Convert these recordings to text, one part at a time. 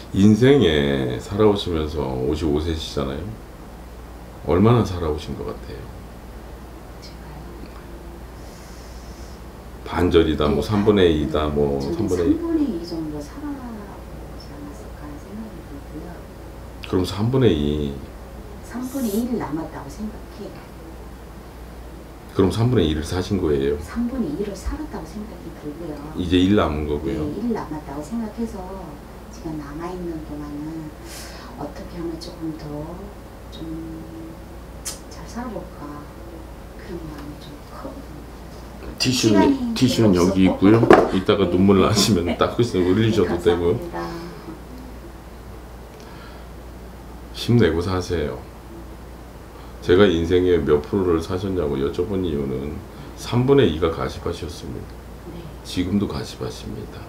인생에 살아오시면서 55세시잖아요. 얼마나 살아오신 것 같아요? 제가요? 반절이다, 뭐 네, 3분의 2다, 뭐 저는 3분의 2. 3분의 2 정도 살아보지 않았을까 하는 생각이 들고요. 그럼 3분의 2. 3분의 1 남았다고 생각해요. 그럼 3분의 1을 사신 거예요. 3분의 2를 살았다고 생각이 들고요. 이제 1 남은 거고요. 네, 1 남았다고 생각해서 지금 남아있는 동안은 어떻게 하면 조금 더 좀 잘 살아볼까 그런 마음이 좀 커요. 티슈는 여기 있고요. 이따가 네. 눈물 나시면 닦으시고 흘리셔도 네, 되고요. 감사합니다. 힘내고 사세요. 제가 인생에 몇 프로를 사셨냐고 여쭤본 이유는 3분의 2가 가시밭이었습니다. 네. 지금도 가시밭입니다.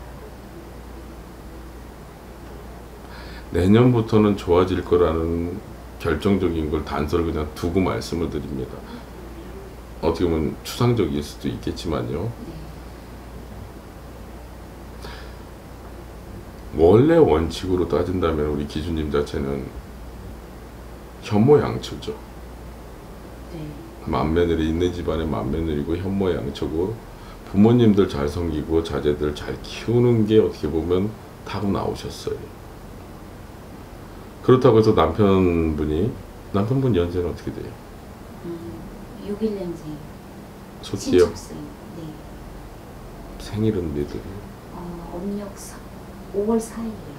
내년부터는 좋아질 거라는 결정적인 걸 단서를 그냥 두고 말씀을 드립니다. 어떻게 보면 추상적일 수도 있겠지만요. 네. 원래 원칙으로 따진다면 우리 기준님 자체는 현모양처죠. 네. 맏며느리 있는 집안의 맏며느리고 현모양처고 부모님들 잘 섬기고 자제들 잘 키우는 게 어떻게 보면 타고 나오셨어요. 그렇다고 해서 남편분 연세는 어떻게 돼요? 61년생. 소띠요? 신축생. 네. 생일은 몇 월이요? 음력 5월 4일이요.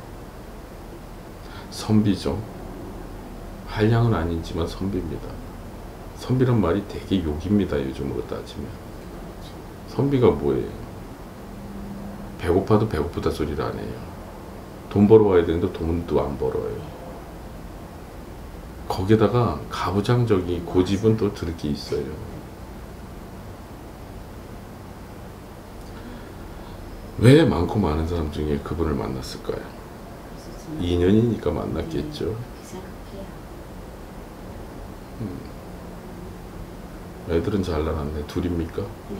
선비죠. 한량은 아니지만 선비입니다. 선비란 말이 되게 욕입니다. 요즘으로 따지면. 선비가 뭐예요? 배고파도 배고프다 소리를 안 해요. 돈 벌어와야 되는데 돈도 안 벌어요. 거기다가 가부장적인 고집은 또 들게 있어요. 왜 많고 많은 사람 중에 그분을 만났을까요? 인연이니까 만났겠죠. 그렇게 생각해요. 애들은 잘 나갔네. 둘입니까? 네.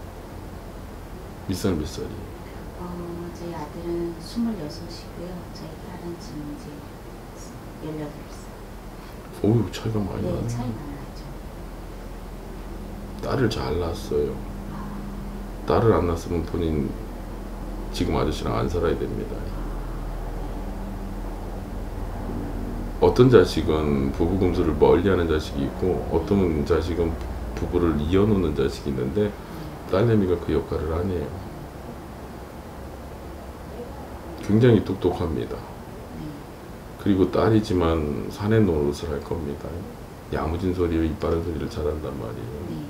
몇 살 몇 살이? 저희 아들은 26이고요. 저희 딸은 지금 이제 18살. 오우, 차이가 많이 네, 나네. 차이 많이 나죠. 딸을 잘 낳았어요. 딸을 안 낳았으면 본인 지금 아저씨랑 안 살아야 됩니다. 어떤 자식은 부부 금수를 멀리하는 자식이 있고 어떤 자식은 부부를 이어놓는 자식이 있는데 딸내미가 그 역할을 안 해요. 굉장히 똑똑합니다. 그리고 딸이지만 사내 노릇을 할 겁니다. 야무진 소리와 이빠른 소리를 잘한단 말이에요.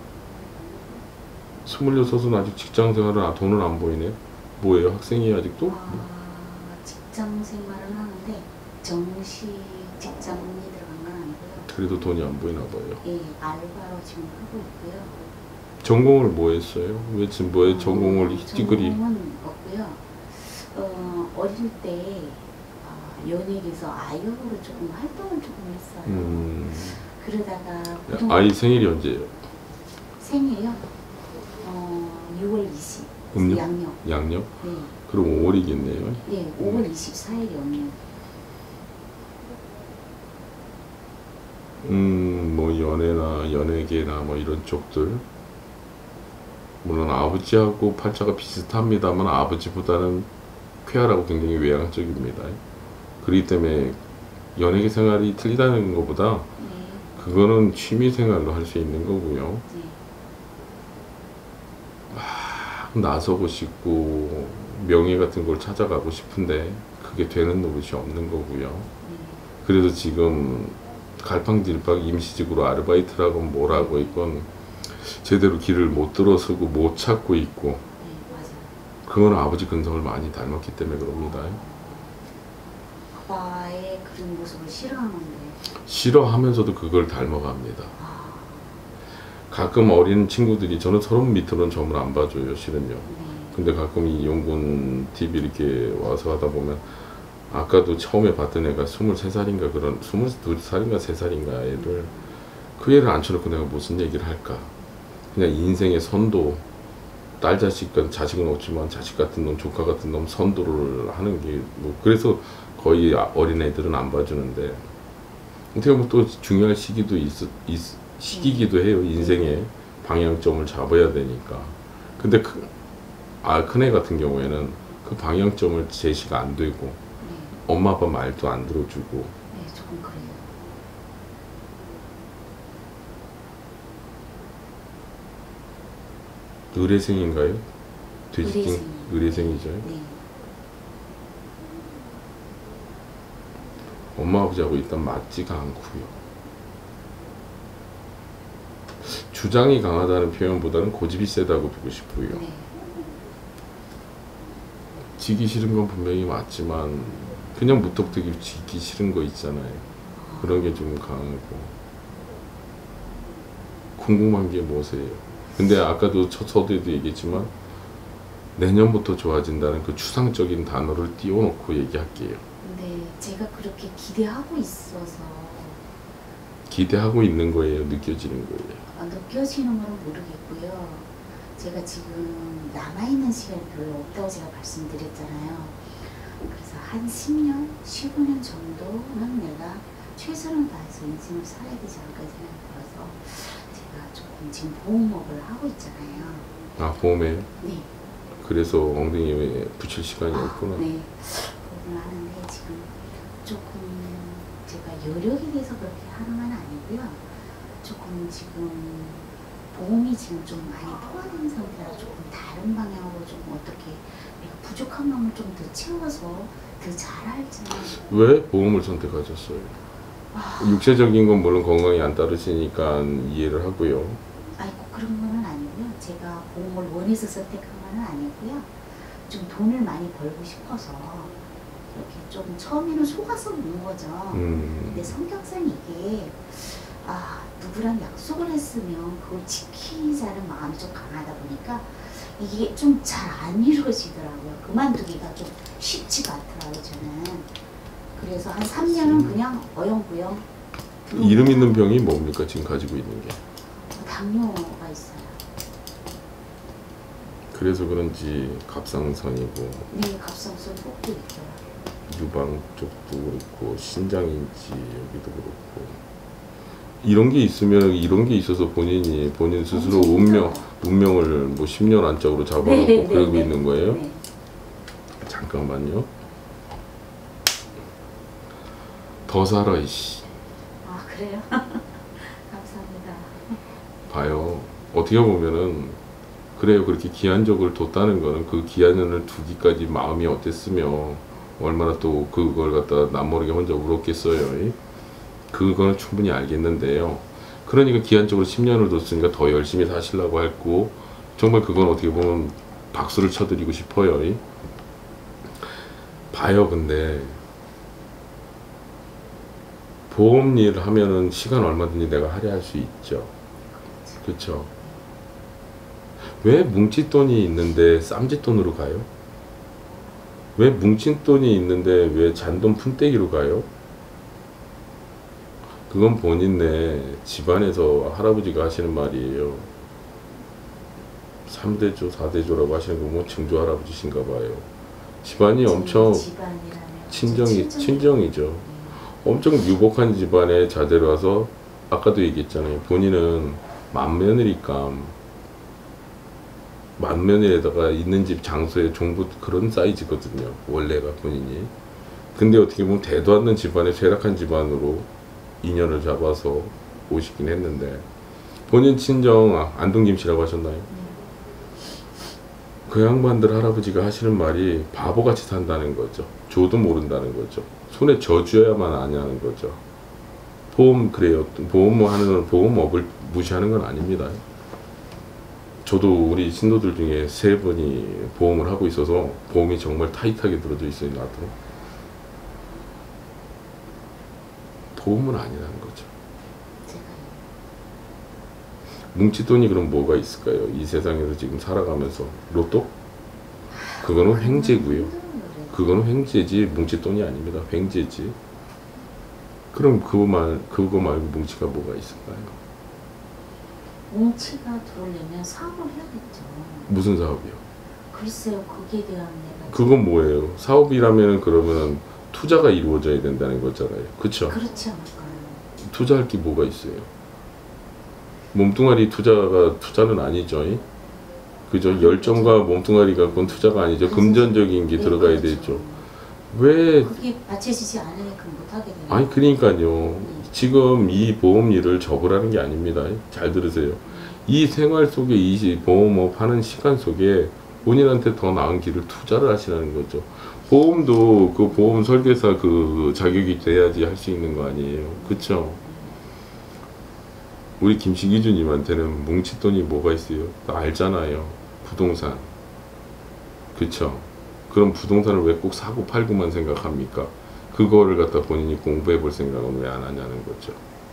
26은 아직 직장생활은 돈은 안 보이네. 뭐예요? 학생이 아직도? 직장 생활은 하는데 정식 직장이 들어간 건 아니고요. 그래도 돈이 안 보이나 봐요. 예, 알바로 지금 하고 있고요. 전공을 뭐 했어요? 왜 지금 뭐에 전공을 찌그리? 전공은 없고요. 어릴 때 연예계에서 아이언으로 조금 활동을 조금 했어요. 그러다가 아이 생일이 언제예요? 생일이요? 6월 20. 음력? 양력. 양력? 네. 그럼 5월이겠네요. 네, 5월 24일이 음력. 뭐 연애나 연예계나 뭐 이런 쪽들. 물론 아버지하고 팔자가 비슷합니다만 아버지보다는 쾌활하고 굉장히 외향적입니다. 그렇기 때문에 연예계 생활이 틀리다는 것보다 그거는 취미 생활로 할 수 있는 거고요. 막 나서고 싶고 명예 같은 걸 찾아가고 싶은데 그게 되는 노릇이 없는 거고요. 그래도 지금 갈팡질팡 임시직으로 아르바이트라고 뭐라고 있건 제대로 길을 못 들어서고 못 찾고 있고 그건 아버지 근성을 많이 닮았기 때문에 그럽니다. 아빠의 그런 모습을 싫어하는데 싫어하면서도 그걸 닮아갑니다. 가끔 어린 친구들이 저는 서른 밑으로는 점을 안 봐줘요, 실은요. 근데 가끔 이 용군 TV 이렇게 와서 하다 보면 아까도 처음에 봤던 애가 23살인가 그런 22살인가 3살인가 애를 그 애를 앉혀놓고 내가 무슨 얘기를 할까. 그냥 인생의 선도 딸 자식은 자식은 없지만 자식 같은 놈, 조카 같은 놈 선도를 하는 게 뭐 그래서 거의 어린애들은 안 봐주는데 어떻게 보면 또 중요한 시기기도 해요. 인생의 방향점을 잡아야 되니까. 근데 큰애 같은 경우에는 그 방향점을 제시가 안 되고 네. 엄마 아빠 말도 안 들어주고 네, 조금 그래요. 의례생인가요? 돼지팅 의례생. 의례생이죠. 네. 엄마 아버지하고 일단 맞지가 않고요. 주장이 강하다는 표현보다는 고집이 세다고 보고 싶고요. 네. 지기 싫은 건 분명히 맞지만 그냥 무턱대기 지기 싫은 거 있잖아요. 그런 게 좀 강하고. 궁금한 게 뭐세요? 근데 아까도 첫 서두에도 얘기했지만 내년부터 좋아진다는 그 추상적인 단어를 띄워놓고 얘기할게요. 근데 제가 그렇게 기대하고 있어서 기대하고 있는 거예요? 느껴지는 거예요? 느껴지는 건 모르겠고요. 제가 지금 남아있는 시간이 별로 없다고 제가 말씀드렸잖아요. 그래서 한 10년, 15년 정도는 내가 최선을 다해서 인생을 살아야 되지 않을까 생각이 들어서 제가 조금 지금 보험업을 하고 있잖아요. 아, 보험에? 네. 그래서 엉덩이에 붙일 시간이 없구나. 네. 보험을 하는데 지금 조금 제가 여력에 대해서 그렇게 하는 건 아니고요. 조금 지금 보험이 지금 좀 많이 포화된 상태라 조금 다른 방향으로 좀 어떻게 내가 부족한 마음을 좀 더 채워서 더 잘할지. 왜 보험을 선택하셨어요? 육체적인 건 물론 건강이 안 따르시니까 이해를 하고요. 아이고 그런 건 아니고요. 제가 보험을 원해서 선택한 건 아니고요. 좀 돈을 많이 벌고 싶어서 이렇게 좀 처음에는 속아서 온 거죠. 근데 성격상 이게 누구랑 약속을 했으면 그걸 지키자는 마음이 좀 강하다 보니까 이게 좀 잘 안 이루어지더라고요. 그만두기가 좀 쉽지가 않더라고요, 저는. 그래서 한 3년은 그냥 어영부영. 이름 있는 병이 뭡니까? 지금 가지고 있는 게. 당뇨가 있어요. 그래서 그런지 갑상선이고 네, 갑상선 꼭도 있어요. 유방 쪽도 그렇고 신장인지 여기도 그렇고 이런 게 있으면 이런 게 있어서 본인 스스로 운명을 뭐 10년 안짝으로 잡아놓고 네, 그러고 네, 있는 거예요? 네. 잠깐만요. 더 살아 이씨. 아 그래요? 감사합니다. 봐요. 어떻게 보면은 그래요. 그렇게 기한적을 뒀다는 거는 그 기한을 두기까지 마음이 어땠으며 얼마나 또 그걸 갖다 남모르게 혼자 울었겠어요. 그거는 충분히 알겠는데요. 그러니까 기한적으로 10년을 뒀으니까 더 열심히 사시려고 했고 정말 그건 어떻게 보면 박수를 쳐드리고 싶어요. 봐요. 근데 보험 일을 하면은 시간 얼마든지 내가 할애할 수 있죠. 그렇죠. 왜 뭉칫돈이 있는데 쌈짓돈으로 가요? 왜 뭉친 돈이 있는데 왜 잔돈 푼떼기로 가요? 그건 본인네 집안에서 할아버지가 하시는 말이에요. 3대조, 4대조라고 하시는 거 뭐 증조 할아버지신가 봐요. 집안이 엄청 친정이죠. 엄청 유복한 집안의 자제로 와서 아까도 얘기했잖아요. 본인은 만면에다가 있는 집 장소의 종부 그런 사이즈거든요. 원래가 본인이. 근데 어떻게 보면 대도 않는 집안의 쇠락한 집안으로 인연을 잡아서 오시긴 했는데 본인 친정 안동김씨라고 하셨나요? 그 양반들 할아버지가 하시는 말이 바보같이 산다는 거죠. 저도 모른다는 거죠. 손에 져줘야만 아냐는 거죠. 그래요. 보험업을 무시하는 건 아닙니다. 저도 우리 신도들 중에 3분이 보험을 하고 있어서 보험이 정말 타이트하게 들어져 있어요. 나도. 보험은 아니라는 거죠. 뭉칫돈이 그럼 뭐가 있을까요? 이 세상에서 지금 살아가면서 로또? 그거는 횡재고요. 그거는 횡재지 뭉칫돈이 아닙니다. 횡재지. 그럼 그거 말고 뭉치가 뭐가 있을까요? 뭉치가 들어오려면 사업을 해야겠죠. 무슨 사업이요? 글쎄요, 거기에 대한 내가 그건 뭐예요? 사업이라면 그러면 투자가 이루어져야 된다는 거잖아요. 그쵸? 그렇지 않을까요? 투자할 게 뭐가 있어요? 몸뚱아리 투자는 아니죠. 그죠? 열정과 몸뚱아리가 그건 투자가 아니죠. 금전적인 게 네, 들어가야 그렇죠. 되죠. 왜? 그게 받쳐지지 않으니까 못하게 돼요. 아니 그러니까요. 지금 이 보험 일을 접으라는 게 아닙니다. 잘 들으세요. 이 생활 속에 이 보험업 하는 시간 속에 본인한테 더 나은 길을 투자를 하시라는 거죠. 보험도 그 보험 설계사 그 자격이 돼야지 할 수 있는 거 아니에요. 그쵸? 우리 김식이주님한테는 뭉칫돈이 뭐가 있어요? 알잖아요. 부동산. 그쵸? 그럼 부동산을 왜 꼭 사고 팔고만 생각합니까? 그거를 갖다 본인이 공부해 볼 생각은 왜 안 하냐는 거죠.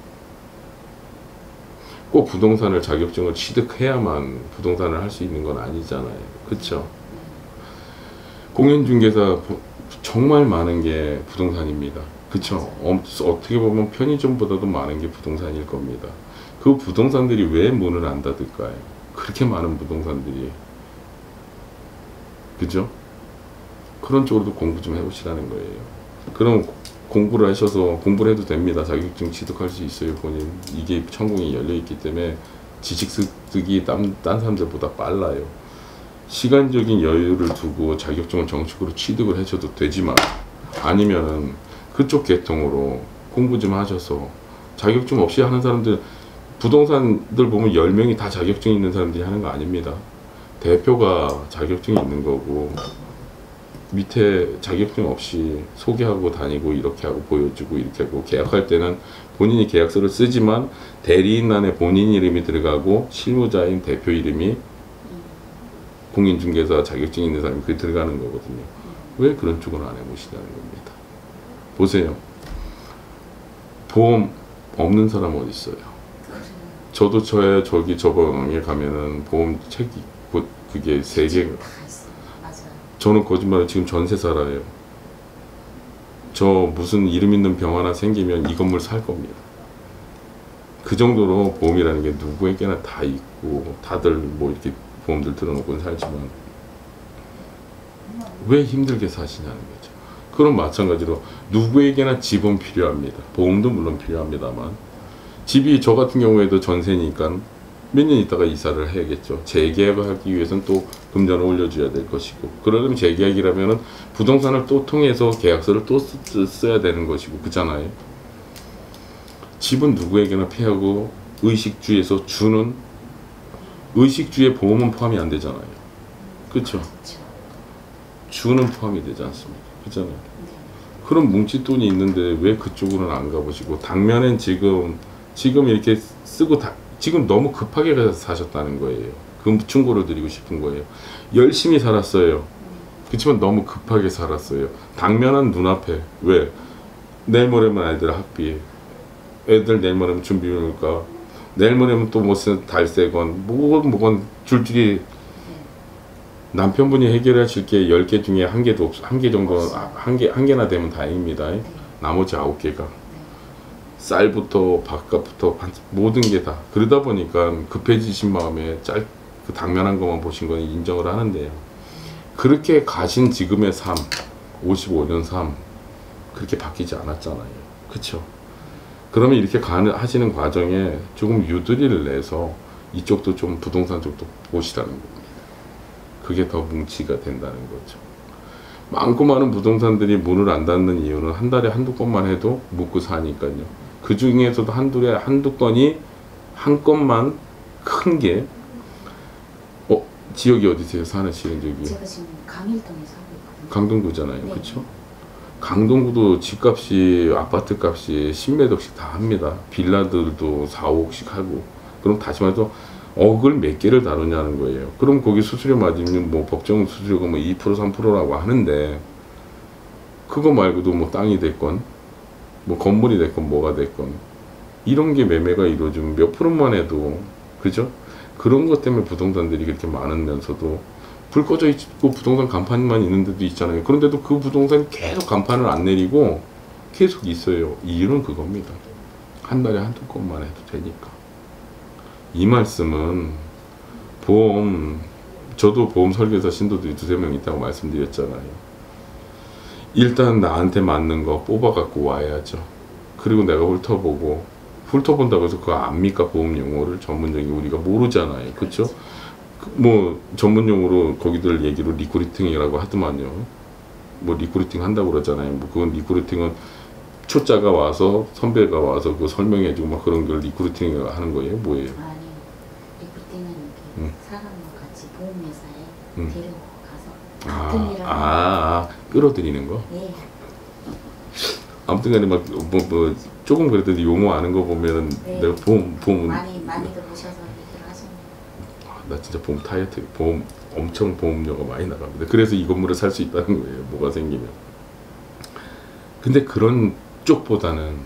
꼭 부동산을 자격증을 취득해야만 부동산을 할 수 있는 건 아니잖아요. 그쵸? 공인중개사 정말 많은 게 부동산입니다. 그쵸? 어떻게 보면 편의점보다도 많은 게 부동산일 겁니다. 그 부동산들이 왜 문을 안 닫을까요? 그렇게 많은 부동산들이. 그죠? 그런 쪽으로도 공부 좀 해보시라는 거예요. 그럼 공부를 하셔서 공부를 해도 됩니다. 자격증 취득할 수 있어요. 본인 이게 천공이 열려있기 때문에 지식 습득이 딴 사람들보다 빨라요. 시간적인 여유를 두고 자격증을 정식으로 취득을 하셔도 되지만 아니면은 그쪽 계통으로 공부 좀 하셔서 자격증 없이 하는 사람들 부동산들 보면 10명이 다 자격증이 있는 사람들이 하는 거 아닙니다. 대표가 자격증이 있는 거고 밑에 자격증 없이 소개하고 다니고 이렇게 하고 보여주고 이렇게 하고 계약할 때는 본인이 계약서를 쓰지만 대리인란에 본인 이름이 들어가고 실무자인 대표 이름이 공인중개사 자격증 있는 사람이 그게 들어가는 거거든요. 왜 그런 쪽으로 안 해보시냐는 겁니다. 보세요. 보험 없는 사람 어디 있어요? 저도 저방에 가면은 보험 책이 그게 3개. 저는 거짓말을 지금 전세 살아요. 저 무슨 이름 있는 병 하나 생기면 이 건물 살 겁니다. 그 정도로 보험이라는 게 누구에게나 다 있고 다들 뭐 이렇게 보험들 들어놓고는 살지만 왜 힘들게 사시냐는 거죠. 그럼 마찬가지로 누구에게나 집은 필요합니다. 보험도 물론 필요합니다만 집이 저 같은 경우에도 전세니까 몇 년 있다가 이사를 해야겠죠. 재계약을 하기 위해서는 또 금전을 올려줘야 될 것이고 그러려면 재계약이라면 부동산을 또 통해서 계약서를 또 써야 되는 것이고 그잖아요. 집은 누구에게나 피하고 의식주에서 주는 의식주에 보험은 포함이 안 되잖아요. 그렇죠? 주는 포함이 되지 않습니다. 그렇잖아요. 그럼 뭉칫돈이 있는데 왜 그쪽으로는 안 가보시고 당면엔 지금 이렇게 쓰고 지금 너무 급하게 가서 사셨다는 거예요. 그 충고를 드리고 싶은 거예요. 열심히 살았어요. 그렇지만 너무 급하게 살았어요. 당면은 눈앞에. 왜? 내일 모레면 애들 학비. 애들 내일 모레면 준비물가. 내일 모레면 또 무슨 달세건 뭐건 줄줄이 남편분이 해결하실 게 10개 중에 1개도 없어. 1개 정도 한 개나 되면 다행입니다. 나머지 9개가 쌀부터 밥값부터 모든 게 다 그러다 보니까 급해지신 마음에 그 당면한 것만 보신 건 인정을 하는데요. 그렇게 가신 지금의 삶 55년 삶 그렇게 바뀌지 않았잖아요. 그쵸? 그러면 이렇게 하시는 과정에 조금 유두리를 내서 이쪽도 좀 부동산 쪽도 보시라는 겁니다. 그게 더 뭉치가 된다는 거죠. 많고 많은 부동산들이 문을 안 닫는 이유는 한 달에 한두 건만 해도 묵고 사니까요. 그 중에서도 한두 건이 한 건만 큰 게 지역이 어디세요? 사시는 지역이? 제가 지금 강일동에 살고 있거든요. 강동구잖아요. 네. 그렇죠? 강동구도 집값이 아파트 값이 10몇 억씩 다 합니다. 빌라들도 4, 5억씩 하고. 그럼 다시 말해서 억을 몇 개를 다루냐는 거예요. 그럼 거기 수수료 맞으면 뭐 법정 수수료가 뭐 2% 3%라고 하는데 그거 말고도 뭐 땅이 됐건 뭐 건물이 됐건 뭐가 됐건 이런 게 매매가 이루어지면 몇 프로만 해도 그죠? 그런 것 때문에 부동산들이 그렇게 많으면서도 불 꺼져 있고 부동산 간판만 있는 데도 있잖아요. 그런데도 그 부동산이 계속 간판을 안 내리고 계속 있어요. 이유는 그겁니다. 한 달에 한두 건만 해도 되니까. 이 말씀은 저도 보험 설계사 신도들이 두세 명 있다고 말씀드렸잖아요. 일단 나한테 맞는 거 뽑아 갖고 와야죠. 그리고 내가 훑어본다고 해서 그거 압니까? 보험 용어를 전문적인 우리가 모르잖아요. 그렇죠? 뭐 전문 용어로 거기들 얘기로 리크루팅이라고 하더만요. 뭐 리크루팅 한다고 그러잖아요. 뭐 그건 리크루팅은 초짜가 와서 선배가 와서 그 설명해주고 막 그런 걸 리크루팅 하는 거예요? 뭐예요? 아니, 리크루팅은 이렇게 사람과 같이 보험회사에 데리고 가서 같은 일을 끌어들이는 거? 예. 아무튼 간에 막 조금 그래도 용어 아는 거 보면은 네. 내가 보험은 많이들 오셔서 얘기를 하셨네요. 나 진짜 엄청 보험료가 많이 나갑니다. 그래서 이 건물을 살 수 있다는 거예요. 뭐가 생기면. 근데 그런 쪽보다는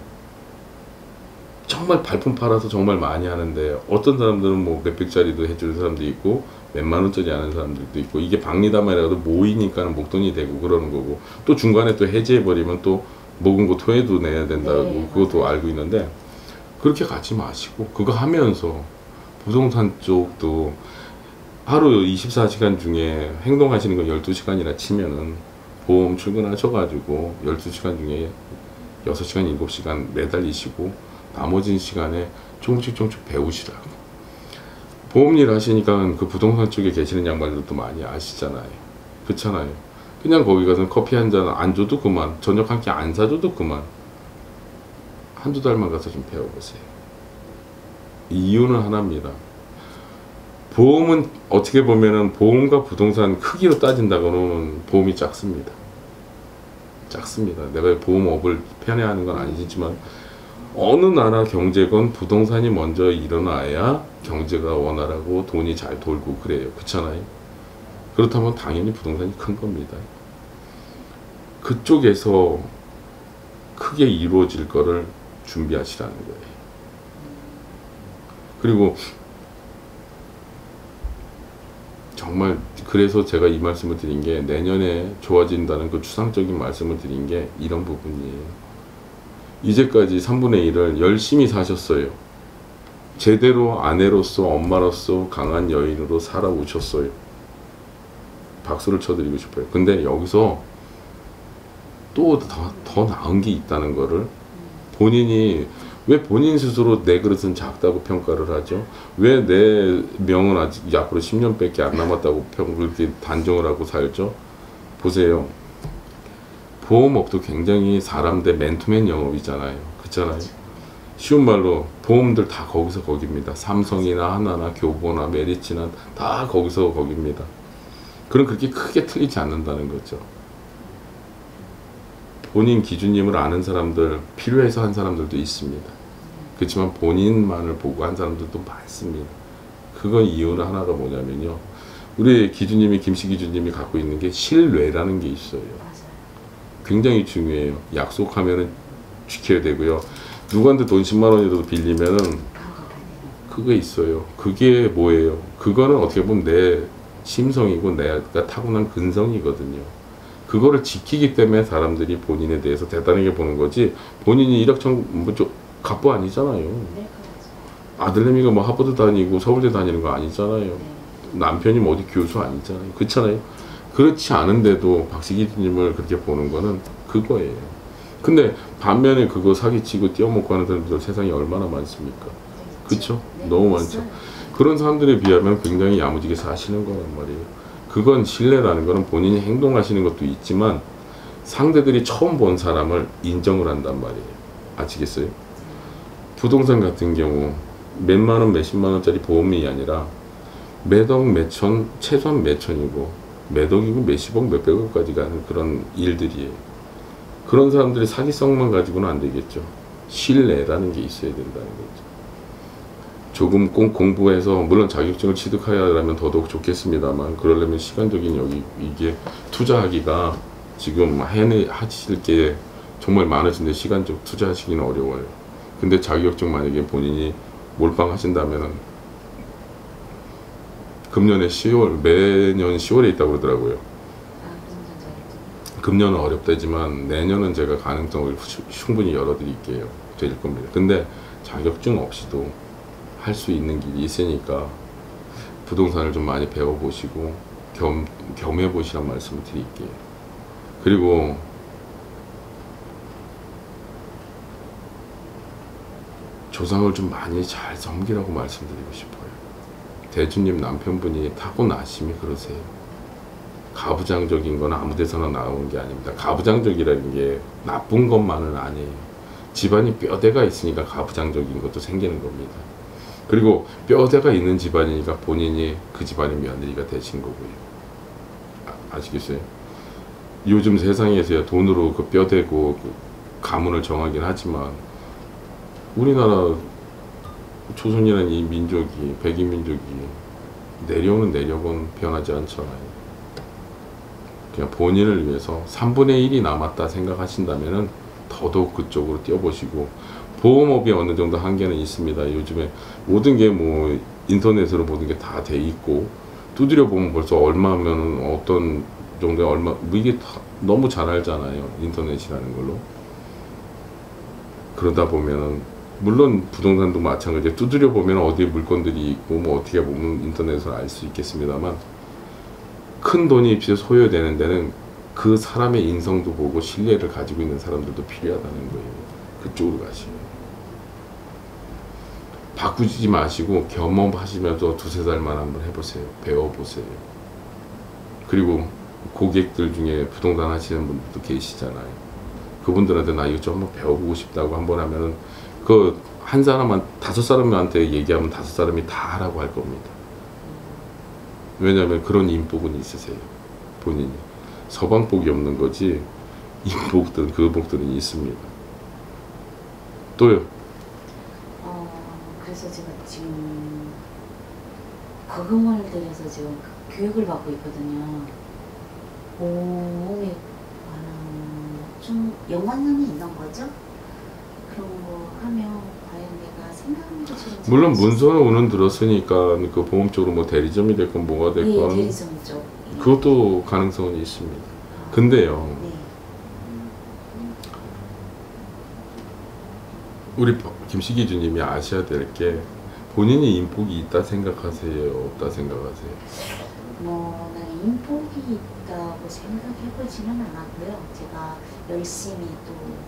정말 발품 팔아서 정말 많이 하는데 어떤 사람들은 뭐 몇백짜리도 해주는 사람도 있고 몇만 원짜리 하는 사람들도 있고 이게 박리담이라도 모이니까는 목돈이 되고 그러는 거고 또 중간에 또 해지해버리면 또 먹은 거 토해도 내야 된다고 네, 그것도 맞아요. 알고 있는데 그렇게 가지 마시고 그거 하면서 부동산 쪽도 하루 24시간 중에 행동하시는 거 12시간이나 치면은 보험 출근하셔가지고 12시간 중에 6시간, 7시간 매달리시고 나머지 시간에 조금씩 배우시라고. 보험 일 하시니까 그 부동산 쪽에 계시는 양반들도 많이 아시잖아요. 그렇잖아요. 그냥 거기 가서 커피 한 잔 안 줘도 그만, 저녁 한 끼 안 사줘도 그만. 한두 달만 가서 좀 배워보세요. 이유는 하나입니다. 보험은 어떻게 보면은 보험과 부동산 크기로 따진다고는 보험이 작습니다. 작습니다. 내가 보험업을 편애하는 건 아니지만 어느 나라 경제건 부동산이 먼저 일어나야 경제가 원활하고 돈이 잘 돌고 그래요. 그렇잖아요. 그렇다면 당연히 부동산이 큰 겁니다. 그쪽에서 크게 이루어질 거를 준비하시라는 거예요. 그리고 정말 그래서 제가 이 말씀을 드린 게 내년에 좋아진다는 그 추상적인 말씀을 드린 게 이런 부분이에요. 이제까지 3분의 1을 열심히 사셨어요. 제대로 아내로서 엄마로서 강한 여인으로 살아오셨어요. 박수를 쳐드리고 싶어요. 근데 여기서 또 더 나은 게 있다는 거를 본인이 왜 본인 스스로 내 그릇은 작다고 평가를 하죠? 왜 내 명은 아직 앞으로 10년밖에 안 남았다고 그렇게 단정을 하고 살죠? 보세요. 보험업도 굉장히 사람 대 맨투맨 영업이잖아요. 그렇잖아요. 쉬운 말로 보험들 다 거기서 거깁니다. 삼성이나 하나나 교보나 메리츠나 다 거기서 거깁니다. 그럼 그렇게 크게 틀리지 않는다는 거죠. 본인 기준님을 아는 사람들, 필요해서 한 사람들도 있습니다. 그렇지만 본인만을 보고 한 사람들도 많습니다. 그거 이유는 하나가 뭐냐면요. 우리 기준님이, 김씨 기준님이 갖고 있는 게 신뢰라는 게 있어요. 굉장히 중요해요. 약속하면은 지켜야 되고요. 누구한테 돈 10만 원이라도 빌리면은 그게 있어요. 그게 뭐예요? 그거는 어떻게 보면 내 심성이고 내가 타고난 근성이거든요. 그거를 지키기 때문에 사람들이 본인에 대해서 대단하게 보는 거지 본인이 1억 갑부 아니잖아요. 아들내미가 뭐 하버드 다니고 서울대 다니는 거 아니잖아요. 남편이 뭐 어디 교수 아니잖아요. 그렇잖아요. 그렇지 않은데도 박시기님을 그렇게 보는 거는 그거예요. 근데 반면에 그거 사기치고 띄어먹고 하는 사람들 세상에 얼마나 많습니까? 그렇죠? 너무 많죠. 그런 사람들에 비하면 굉장히 야무지게 사시는 거란 말이에요. 그건 신뢰라는 거는 본인이 행동하시는 것도 있지만 상대들이 처음 본 사람을 인정을 한단 말이에요. 아시겠어요? 부동산 같은 경우 몇만 원, 몇십만 원짜리 보험이 아니라 몇억, 몇천, 최소한 몇천이고 몇억이고 몇십억, 몇백억까지 가는 그런 일들이에요. 그런 사람들이 사기성만 가지고는 안 되겠죠. 신뢰라는 게 있어야 된다는 거죠. 조금 꼭 공부해서 물론 자격증을 취득하려면 더더욱 좋겠습니다만 그러려면 시간적인 이게 투자하기가 지금 하실 게 정말 많으신데 시간적 투자하시기는 어려워요. 근데 자격증 만약에 본인이 몰빵하신다면은 금년에 10월, 매년 10월에 있다고 그러더라고요. 금년은 어렵다지만 내년은 제가 가능성을 충분히 열어드릴게요. 될 겁니다. 근데 자격증 없이도 할 수 있는 길이 있으니까 부동산을 좀 많이 배워보시고 겸해보시란 말씀을 드릴게요. 그리고 조상을 좀 많이 잘 섬기라고 말씀드리고 싶어요. 대주님 남편분이 타고나심이 그러세요. 가부장적인 건 아무 데서나 나오는 게 아닙니다. 가부장적이라는 게 나쁜 것만은 아니에요. 집안이 뼈대가 있으니까 가부장적인 것도 생기는 겁니다. 그리고 뼈대가 있는 집안이니까 본인이 그 집안의 며느리가 되신 거고요. 아시겠어요? 요즘 세상에서야 돈으로 그 뼈대고 그 가문을 정하긴 하지만 우리나라 조선이라는 이 민족이, 백인 민족이 내려오는 내력은 변하지 않잖아요. 그냥 본인을 위해서 3분의 1이 남았다 생각하신다면은 더더욱 그쪽으로 뛰어보시고, 보험업이 어느 정도 한계는 있습니다. 요즘에 모든 게 뭐 인터넷으로 모든 게 다 돼 있고, 두드려 보면 벌써 얼마면 어떤 정도의 얼마, 뭐 이게 다 너무 잘 알잖아요. 인터넷이라는 걸로. 그러다 보면은 물론 부동산도 마찬가지예요. 두드려 보면 어디에 물건들이 있고 뭐 어떻게 보면 인터넷으로 알 수 있겠습니다만, 큰 돈이 소요되는 데는 그 사람의 인성도 보고 신뢰를 가지고 있는 사람들도 필요하다는 거예요. 그쪽으로 가시면. 바꾸지 마시고 경험하시면서 2-3달만 한번 해보세요. 배워보세요. 그리고 고객들 중에 부동산 하시는 분들도 계시잖아요. 그분들한테 나 이거 좀 한번 배워보고 싶다고 한번 하면은 그 한 사람한 5사람한테 얘기하면 5사람이 다 하라고 할 겁니다. 왜냐하면 그런 인복은 있으세요. 본인이. 서방복이 없는 거지 인복들은, 그 복들은 있습니다. 또요? 그래서 제가 지금 거금을 들여서 지금 교육을 받고 있거든요. 몸에 좀 연관성이 있는 거죠? 그런 거 하면 과연 내가 생각한 것처럼 물론 문서는 오는 들었으니까 그 보험 쪽으로 뭐 대리점이 됐건 뭐가 됐건 네, 대리점 쪽. 그것도 가능성은 있습니다. 근데요, 네. 우리 김식희 주님이 아셔야 될 게, 본인이 인복이 있다 생각하세요? 없다 생각하세요? 뭐 나는 인복이 있다고 생각해보지는 않았고요. 제가 열심히 또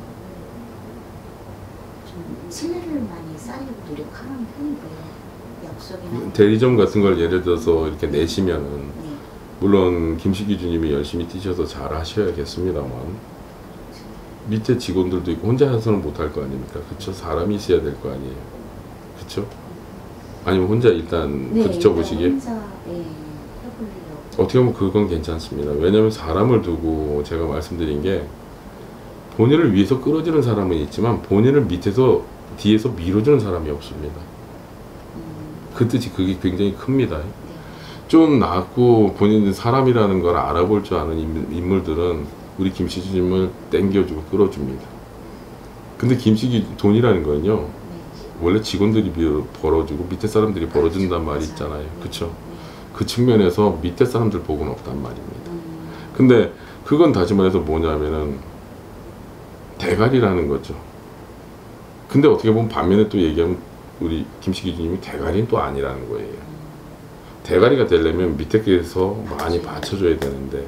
좀 신뢰를 많이 쌓으려고 노력하는 편이고요. 약속이나 대리점 같은 걸 예를 들어서 이렇게 내시면은, 네. 물론 김식희 주님이 열심히 뛰셔서 잘 하셔야겠습니다만 밑에 직원들도 있고 혼자 해서는 못할 거 아닙니까? 그쵸? 사람이 있어야 될 거 아니에요. 그쵸? 아니면 혼자 일단 네, 부딪혀 보시게? 혼자 해보려고. 어떻게 보면 그건 괜찮습니다. 왜냐하면 사람을 두고 제가 말씀드린 게, 본인을 위해서 끌어주는 사람은 있지만 본인을 밑에서 뒤에서 밀어주는 사람이 없습니다. 그 뜻이 그게 굉장히 큽니다. 네. 좀 낫고 본인 사람이라는 걸 알아볼 줄 아는 인물들은 우리 김식희님을 땡겨주고 끌어줍니다. 근데 김식희 돈이라는 거는요, 네. 원래 직원들이 벌어주고 밑에 사람들이 벌어준단 말이 있잖아요. 그쵸? 그 측면에서 밑에 사람들 복은 없단 말입니다. 근데 그건 다시 말해서 뭐냐면은 대가리라는 거죠. 근데 어떻게 보면 반면에 또 얘기하면 우리 김식희 주님이 대가리는 또 아니라는 거예요. 대가리가 되려면 밑에께서 많이 받쳐줘야 되는데,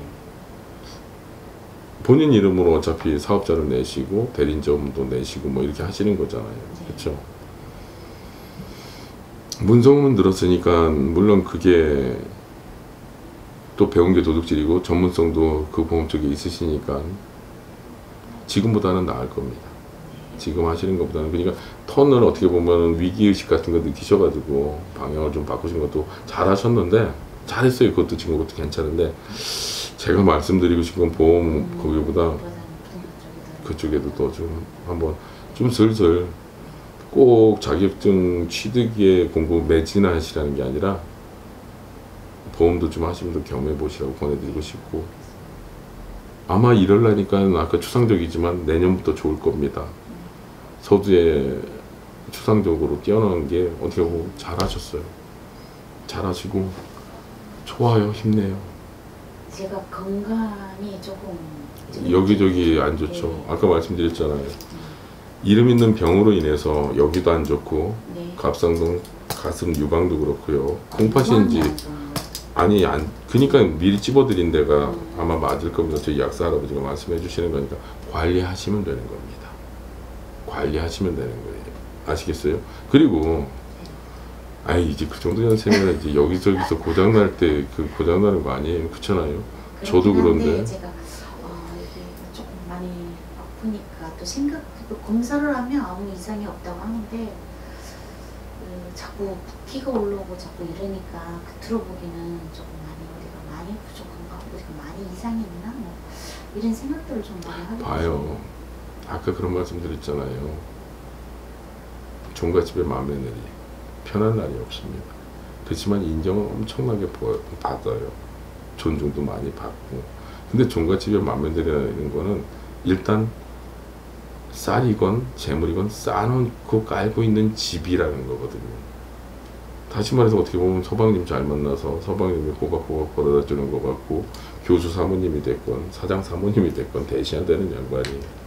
본인 이름으로 어차피 사업자를 내시고 대리점도 내시고 뭐 이렇게 하시는 거잖아요. 그렇죠? 문서는 들었으니까 물론 그게 또 배운 게 도둑질이고 전문성도 그 보험 쪽에 있으시니까 지금보다는 나을 겁니다. 지금 하시는 것보다는. 그러니까 턴을 어떻게 보면 위기의식 같은 거 느끼셔가지고 방향을 좀 바꾸신 것도 잘하셨는데, 잘했어요. 그것도 지금 그것도 괜찮은데, 제가 말씀드리고 싶은 건 보험 거기보다 그쪽에도 또 좀 한번 좀 슬슬 꼭 자격증 취득에 공부 매진하시라는 게 아니라 보험도 좀 하시면서 경험해 보시라고 권해드리고 싶고, 아마 이럴라니까 아까 추상적이지만 내년부터 좋을 겁니다. 서두에 추상적으로 뛰어난 게 어떻게 보면 잘하셨어요. 잘하시고 좋아요. 힘내요. 제가 건강이 조금 여기저기 안 좋죠. 아까 말씀드렸잖아요. 이름 있는 병으로 인해서 여기도 안 좋고 네. 갑상선 가슴 유방도 그렇고요. 콩팥인지 아니 그러니까 미리 찝어드린 데가 아마 맞을 겁니다. 저희 약사 할아버지가 말씀해 주시는 거니까 관리하시면 되는 겁니다. 관리하시면 되는 거예요. 아시겠어요? 그리고 아이 이제 그 정도 연세면 이제 여기저기서 고장날 때 그 고장나는 거 아니에요? 그렇잖아요. 저도 그런데 제가 이게 조금 많이 아프니까 또 생각해도 검사를 하면 아무 이상이 없다고 하는데 자꾸 붓기가 올라오고 자꾸 이러니까 들어보기는 조금 많이 어디가 많이 부족한가 어디가 많이 이상이 있나 뭐 이런 생각들을 좀 많이 하게 봐요. 아까 그런 말씀 드렸잖아요. 종갓집의 맏며느리 편한 날이 없습니다. 그렇지만 인정은 엄청나게 받아요. 존중도 많이 받고. 근데 종갓집의 맏며느리라는 거는 일단 쌀이건 재물이건 쌓아놓고 깔고 있는 집이라는 거거든요. 다시 말해서 어떻게 보면 서방님 잘 만나서 서방님이 호박호박 벌어다 주는 것 같고 교수 사모님이 됐건 사장 사모님이 됐건 대신해야 되는 양반이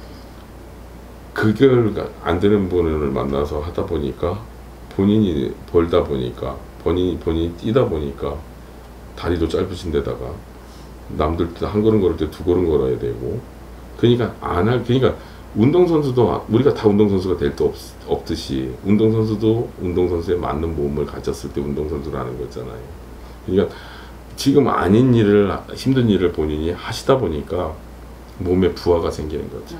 그걸 안 되는 분을 만나서 하다 보니까 본인이 벌다 보니까 본인이 뛰다 보니까 다리도 짧으신 데다가 남들 한 걸음 걸을 때 두 걸음 걸어야 되고 그러니까 그러니까 운동선수도 우리가 다 운동선수가 될 때 없듯이 운동선수도 운동선수에 맞는 몸을 가졌을 때 운동선수라는 거잖아요. 그러니까 지금 아닌 일을 힘든 일을 본인이 하시다 보니까 몸에 부하가 생기는 거죠.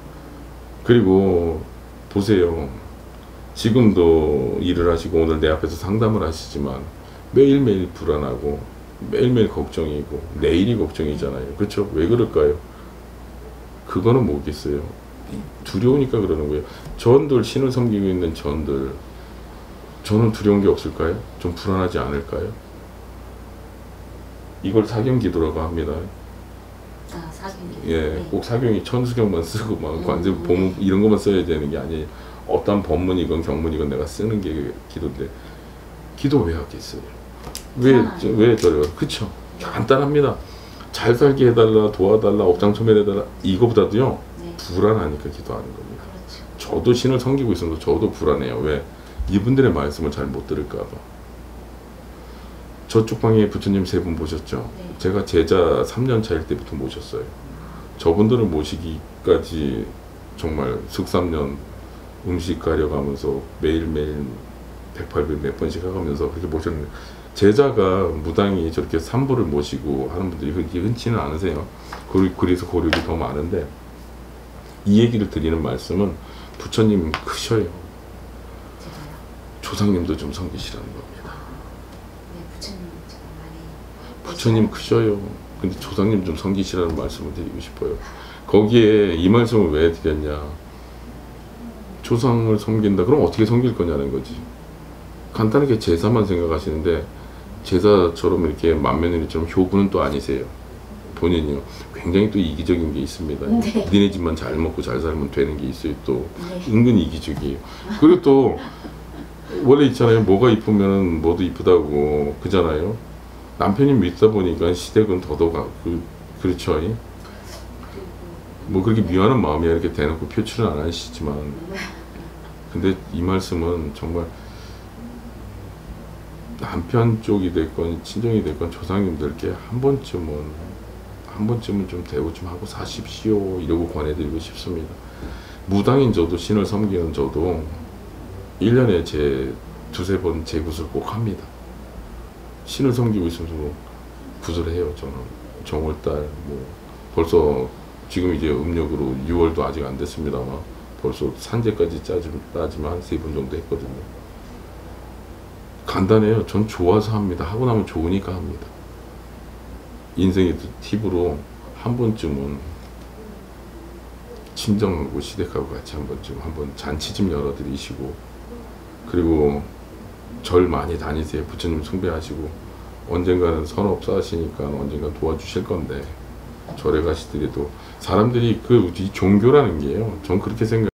그리고 보세요. 지금도 일을 하시고 오늘 내 앞에서 상담을 하시지만 매일매일 불안하고 매일매일 걱정이고 내일이 걱정이잖아요. 그렇죠? 왜 그럴까요? 그거는 뭐겠어요? 두려우니까 그러는 거예요. 전들 신을 섬기고 있는 전들 저는 두려운 게 없을까요? 좀 불안하지 않을까요? 이걸 사경기도라고 합니다. 사경기. 예, 꼭 사경이 천수경만 쓰고 막 관세 보문 이런 것만 써야 되는 게 아니에요. 어떤 법문이건 경문이건 내가 쓰는 게 기도인데 기도 왜 하겠어요? 왜 저래요? 그쵸? 간단합니다. 잘 살게 해달라, 도와달라, 업장소멸해달라 이거보다도요 불안하니까 기도하는 겁니다. 그렇죠. 저도 신을 섬기고 있어서 저도 불안해요. 왜? 이분들의 말씀을 잘 못 들을까 봐. 저쪽 방에 부처님 3분 모셨죠? 네. 제가 제자 3년 차일 때부터 모셨어요. 저분들을 모시기까지 정말 13년 음식 가려가면서 매일매일 108배 몇 번씩 가면서 그렇게 모셨는데 제자가 무당이 저렇게 삼보를 모시고 하는 분들이 그렇게 흔치는 않으세요. 그래서 고력이 더 많은데 이 얘기를 드리는 말씀은 부처님 크셔요. 제가요? 조상님도 좀 섬기시라는 겁니다. 네, 부처님 제가 많이 부처님 크셔요. 근데 조상님 좀 섬기시라는 말씀을 드리고 싶어요. 거기에 이 말씀을 왜 드렸냐. 조상을 섬긴다. 그럼 어떻게 섬길 거냐는 거지. 간단하게 제사만 생각하시는데 제사처럼 이렇게 맏며느리처럼 효부는 또 아니세요. 본인이요. 굉장히 또 이기적인 게 있습니다. 네. 니네 집만 잘 먹고 잘 살면 되는 게 있어요. 또 네. 은근 이기적이에요. 그리고 또 원래 있잖아요. 뭐가 이쁘면 뭐도 이쁘다고 그잖아요. 남편이 믿다 보니까 시댁은 더더욱 그렇죠. 뭐 그렇게 미워하는 마음이야 이렇게 대놓고 표출은 안 하시지만 근데 이 말씀은 정말 남편 쪽이 됐건 친정이 됐건 조상님들께 한 번쯤은 좀 대우 좀 하고 사십시오 이러고 권해드리고 싶습니다. 무당인 저도 신을 섬기는 저도 1년에 제 2-3번 재구슬 꼭 합니다. 신을 섬기고 있으면서 구슬을 해요. 저는 정월달 뭐 벌써 지금 이제 음력으로 6월도 아직 안 됐습니다만 벌써 산재까지 따지면 한 3번 정도 했거든요. 간단해요. 전 좋아서 합니다. 하고 나면 좋으니까 합니다. 인생의 팁으로 한 번쯤은 친정하고 시댁하고 같이 한번 잔치 좀 열어드리시고 그리고 절 많이 다니세요. 부처님 숭배하시고 언젠가는 선업 쌓으시니까 언젠가 도와주실 건데 절에 가시더라도 사람들이 이 종교라는 게요. 전 그렇게 생각해요.